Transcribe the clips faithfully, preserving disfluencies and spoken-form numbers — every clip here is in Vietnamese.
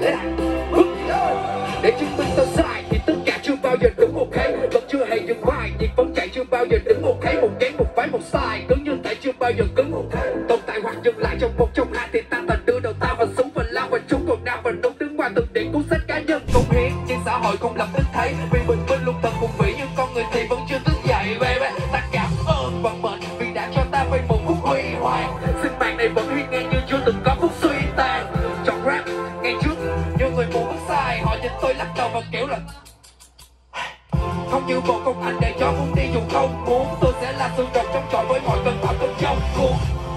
Để chứng minh tôi sai thì tất cả chưa bao giờ đúng ok. Vẫn chưa hề dừng hoài, việc vẫn chạy chưa bao giờ đứng ok. Một kén, một phái, một sai, cứng như thể chưa bao giờ cứng ok. Tồn tại hoặc dừng lại trong một trong hai thì ta thành đưa đầu ta vào súng và lao vào chúng. Còn nào và đúng đứng qua từng điểm cuốn sách cá nhân công hiến. Nhưng xã hội không lập tức thấy vì mình bên luôn thật cùng vĩ, nhưng con người thì vẫn chưa thức dậy. Baby, ta cảm ơn vận mệnh vì đã cho ta vây một phút huy hoàng. Sinh mạng này vẫn huy ngang như chưa từng có phút suy tàn. Chọn rap ngày trước như người mù bước sai, họ nhìn tôi lắc đầu và kiểu là không như bộ công anh để cho muốn đi dù không muốn. Tôi sẽ là xương rồng trong trọi với mọi cơn bão cơn trong cuồng.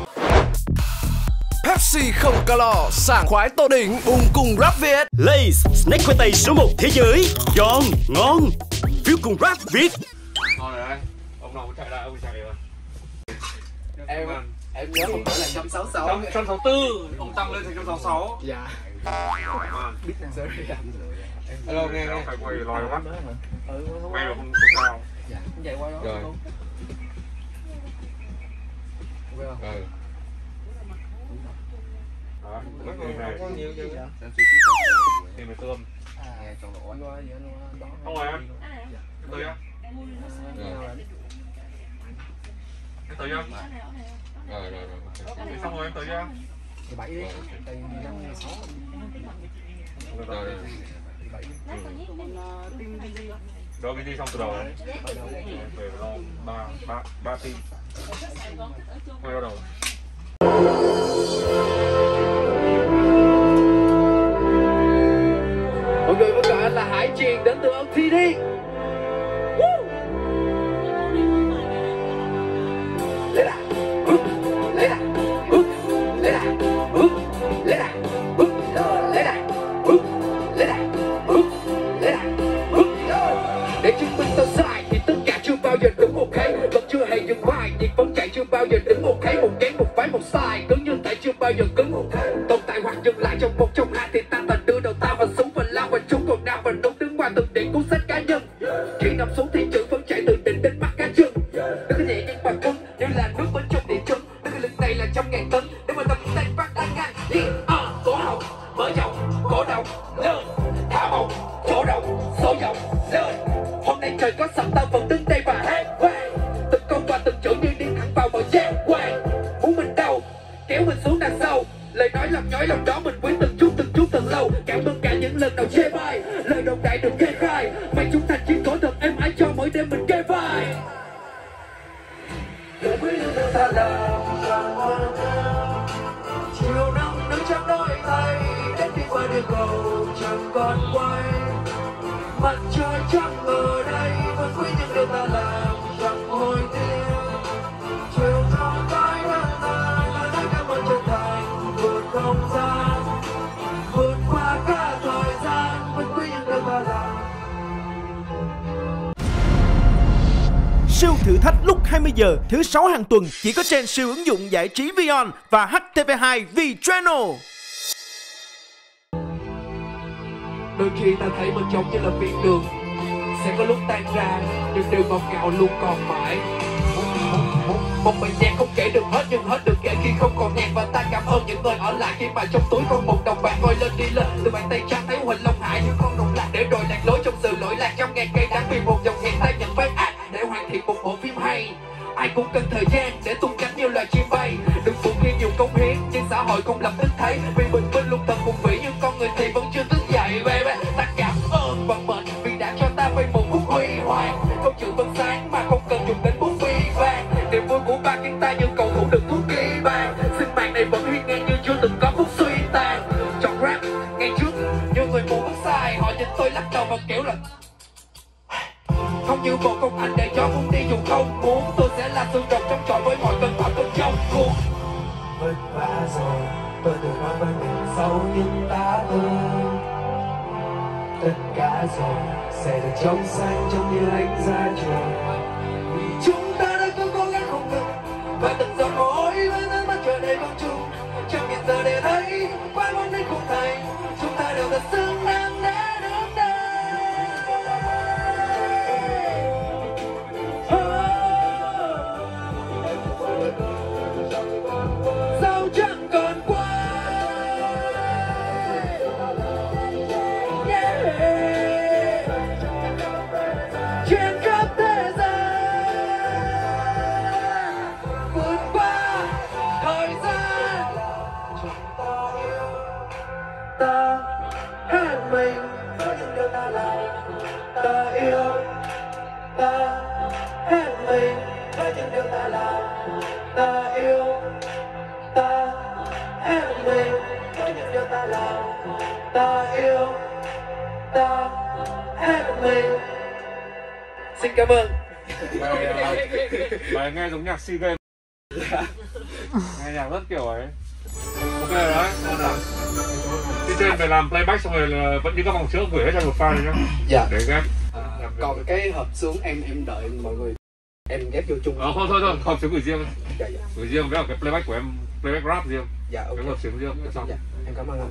Pepsi không calo, sảng khoái tô đỉnh, uống cùng rap Việt. Lay's, snack khoai tây số một thế giới. Giòn, ngon, phiếu cùng rap Việt. Ngon rồi đấy, ông nào cũng chạy lại, ông chạy rồi. Em em nhớ một bữa là một trăm sáu mươi sáu. một trăm sáu mươi tư, ông tăng lên thành một trăm sáu mươi sáu. Dạ. Biết năng sorry anh. Hello, nghe nghe. Phải quay lòi mắt. Ừ, quay rồi không không sao. Dạ, vậy quay đó. Rồi. Quay không? Ừ. Đó, cái này. Có nhiều chứ. Tìm về tươm. À, chọn lỗ anh qua vậy anh đó. Không rồi em. Tới á. Em tới chưa? Rồi rồi rồi. Xong rồi em tới chưa? mười bảy đi. Từ mười lăm mười sáu. Rồi rồi. Đó cái đi xong từ đầu đấy. Về lo ba ba ba team. Quay vào đầu. Mọi người vẫn gọi anh là Hải Triền đến từ ông tê đê. Lấy ra, lấy ra, lấy ra, lấy ra, lấy ra, lấy ra, lấy ra. Để chứng minh tôi sai thì tất cả chưa bao giờ đúng ok. Vẫn chưa hề dừng hoài, việc vẫn chạy chưa bao giờ đứng ok. Một kén, một phái, một sai, cứng như thể chưa bao giờ cứng ok. Tồn tại hoặc dừng lại trong một trong hai thì ta thành đưa đầu ta vào súng và lao vào chúng. Còn nào và đúng đứng qua từng điểm cuốn sách cá nhân. Khi nằm xuống thì chữ vẫn chạy từ đỉnh đến mắt cá chân. Đừng có nhẹ nhàng và cứng như là nước bên trong địa chân. Đừng có lực này là trăm ngàn tấn để mà tập tay bắt đánh ngang. Yeah, uh, cổ họng, mở rộng, cổ động, lên, thả mộng, chỗ rộng, số rộng, lên. Hôm nay trời có sẵn ta vẫn đứng đây và hát vang. Từng câu và từng chữ như đi thẳng vào mọi giác quan. Muốn mình đâu, kéo mình xuống đằng sau. Lời nói làm nhói lòng đó mình quý từng chút từng chút từng lâu. Cảm ơn cả những lần đầu chê bai, lời đồn đại được kê khai. Mày chúng thành chiến cổ thật êm ái cho mỗi đêm mình kê vai. Lời quý yêu thương ta làm càng hoa thơm. Chiều nắng nước trắng đôi tay, đến đi qua đường cầu chẳng còn quay. Mặt trời trắng ở đây vẫn quý những điều ta làm chẳng hồi tiếc. Chiều trong tay đơn ta là nói cảm ơn chân thành vượt không gian, vượt qua cả thời gian vẫn quý những điều ta làm. Siêu thử thách lúc hai mươi giờ thứ sáu hàng tuần chỉ có trên siêu ứng dụng giải trí Vion và hát tê vê hai V Channel. Đôi khi ta thấy mình giống như là viên đường, sẽ có lúc tan ra nhưng điều ngọt ngào luôn còn mãi. Một bài nhạc không kể được hết nhưng hết được kể khi không còn nhạc. Và ta cảm ơn những người ở lại khi mà trong túi còn một đồng bạc ngồi lên đi lên. Từ bàn tay trắng thấy Huỳnh Long Hải như con đồng lạc để rồi lạc lối trong sự lỗi lạc trăm ngàn cây đắng vì một dòng hẹn ta nhận vai ác để hoàn thiện một bộ phim hay. Ai cũng cần thời gian để tung cánh như loài chim bay. Đừng phụ khi nhiều cống hiến nhưng xã hội không lập tức thấy vì bình minh luôn thật cùng vĩ nhưng con người thì vẫn chưa thức dậy. Baby, ta cảm ơn vận mệnh vì đã cho ta vây một phút huy hoàng. Câu chữ vẫn sáng mà không cần dùng đến bút bi vàng. Niềm vui của ba khiến ta như cầu thủ được thuốc kỳ vàng. Sinh mạng này vẫn huy ngang như chưa từng có phút suy tàn. Chọn rap ngày trước như người mù bước sai, họ nhìn tôi lắc đầu và kiểu là không như bộ công anh để cho muốn đi dù không muốn. Tôi sẽ là xương rồng trong trọi với mọi cơn bão cơn trong cuồng. Vất vả rồi, tôi tự nói với mình sau nhưng ta ơi, tất cả rồi sẽ được trong xanh trong như ánh ra trời. Vì chúng ta đã có cố gắng không ngừng và từng giọt mồ hôi với nước mắt chờ đầy công chung. Trong nghìn giờ để thấy qua mong đến khung thành, chúng ta đều thật xứng đáng để đứng đây. Dẫu chẳng còn quay, ta hết mình với những điều ta làm. Ta yêu ta hết mình với những điều ta làm. Ta yêu ta hết mình với những điều ta làm. Ta yêu ta hết mình. Xin cảm ơn. Bài, bài, bài nghe giống nhạc SEA Games. Nghe nhạc rất kiểu ấy. Ok rồi đấy. Đi trên về làm playback xong rồi là vẫn như các vòng trước gửi hết cho một file nhá. Dạ. Để ghép. À, còn cái hộp xuống em em đợi mọi người em ghép vô chung. Ờ không thôi thôi, hộp xuống gửi riêng. Dạ dạ. Gửi riêng với cái playback của em, playback rap riêng. Dạ ok. Cái hộp xuống riêng. Xong. Dạ, em cảm ơn anh.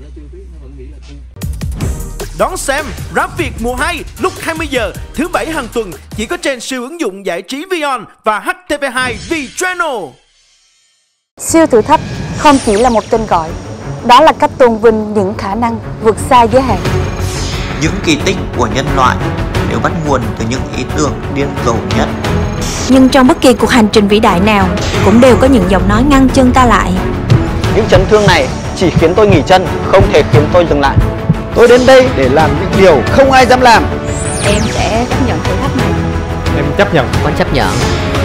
Đón xem Rap Việt mùa hai lúc hai mươi giờ thứ bảy hàng tuần chỉ có trên siêu ứng dụng giải trí Vion và hát tê vê hai V-Channel. Siêu thử thách không chỉ là một tên gọi, đó là cách tôn vinh những khả năng vượt xa giới hạn. Những kỳ tích của nhân loại đều bắt nguồn từ những ý tưởng điên rồ nhất. Nhưng trong bất kỳ cuộc hành trình vĩ đại nào cũng đều có những giọng nói ngăn chân ta lại. Những chấn thương này chỉ khiến tôi nghỉ chân, không thể khiến tôi dừng lại. Tôi đến đây để làm những điều không ai dám làm. Em sẽ chấp nhận thử thách này. Em chấp nhận. Con chấp nhận.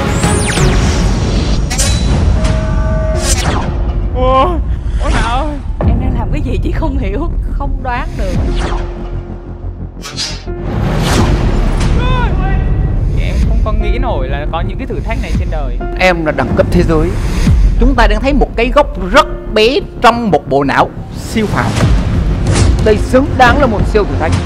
Ủa, ủa Thảo ơi, Em đang làm cái gì chị không hiểu, không đoán được. em không còn nghĩ nổi là có những cái thử thách này trên đời. Em là đẳng cấp thế giới. Chúng ta đang thấy một cái gốc rất bé trong một bộ não siêu phàm. Đây xứng đáng là một siêu thử thách.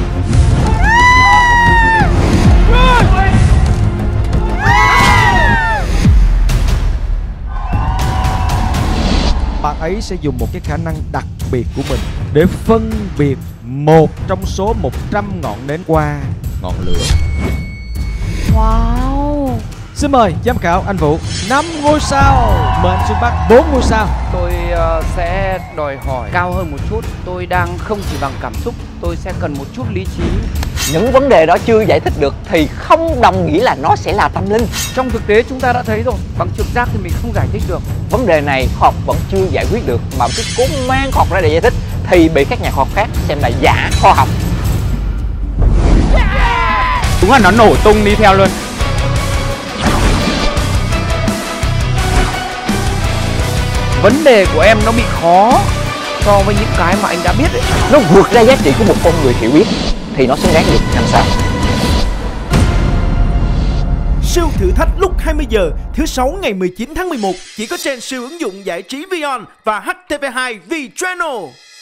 Bạn ấy sẽ dùng một cái khả năng đặc biệt của mình để phân biệt một trong số một trăm ngọn nến qua ngọn lửa. Wow. Xin mời giám khảo anh Vũ. Năm ngôi sao. Mời anh Xuân Bắc bốn ngôi sao. Tôi uh, sẽ đòi hỏi cao hơn một chút. Tôi đang không chỉ bằng cảm xúc, tôi sẽ cần một chút lý trí. Những vấn đề đó chưa giải thích được thì không đồng nghĩa là nó sẽ là tâm linh. Trong thực tế chúng ta đã thấy rồi, bằng trực giác thì mình không giải thích được. Vấn đề này khoa học vẫn chưa giải quyết được, mà cứ cố mang khoa học ra để giải thích thì bị các nhà khoa học khác xem là giả khoa học. Đúng là nó nổ tung đi theo luôn. Vấn đề của em nó bị khó so với những cái mà anh đã biết ấy. Nó vượt ra giá trị của một con người hiểu biết thì nó xứng đáng được làm sao. Siêu thử thách lúc hai mươi giờ thứ sáu ngày mười chín tháng mười một chỉ có trên siêu ứng dụng giải trí Vion và hát tê vê hai V-Channel.